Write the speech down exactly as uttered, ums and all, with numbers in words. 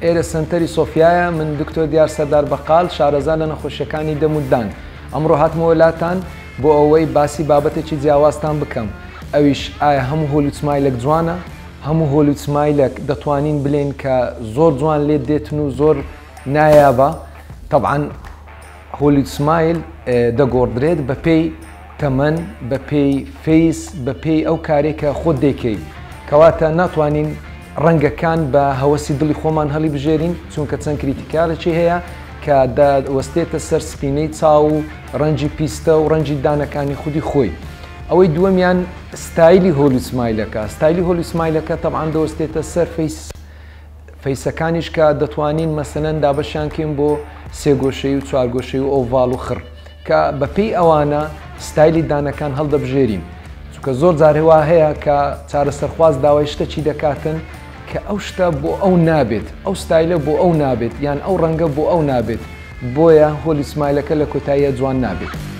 ئێرە سنتەری سۆفیایە. من دکتۆر دیار سەردار بەقاڵ شارەزا لە نەخۆشیەکانی دەمودان. ئەمڕۆ هاتمەوە لاتان بۆ ئەوەی باسی بابەتێکی جیاوازتان بکەم. ئەویش ئایا هەموو هۆلوود سمایلێک جوانە؟ هەموو هۆلوود سمایلێک دەتوانین بڵێن کە زۆر جوان لێت دێتن و زۆر نایابە؟ طبعاً هۆلوود سمایل دەگۆڕدرێت بە پێی تەمەن، بە پێی فەیس، بە پێی ئەو کارێکە خۆت دەیکەی، کەواتە ناتوانین ڕەنگەکان بە هەوەسی دڵی خۆمان هەڵی بژێرین، چونکە چەند کریتیکارێکی هەیە کە دەوەستێتە سەر سپینەی چاو و ڕەنجی پیستە و ڕەنجی دانەکانی خودی خۆی. ئەوەی دووەمیان ستایلی هۆلوود سمایلەکە. ستایلی هۆلوود سمایلەکە تەبعاً دەوەستێتە سەر فەیس فەیسەکانیش کە دەتوانین مەسەلەن دابەشیانکەین بۆ سێگۆشەی و چوارگۆشەی و ئۆڤاڵ و خڕ، کە بەپێی ئەوانە ستایلی دانەکان هەڵدەبژێرین. چونکە زۆر جار هێوا هەیە کە چارەسەرخواز داوای شتێکی دەکاتن کە ئەو شتە بۆ ئەو نابێت، ئەو ستایلە بۆ ئەو نابێت، یان ئەو ڕەنگە بۆ ئەو نابێت، بۆیە هۆلوود سمایلەکە لە کۆتاییە جوان نابێت.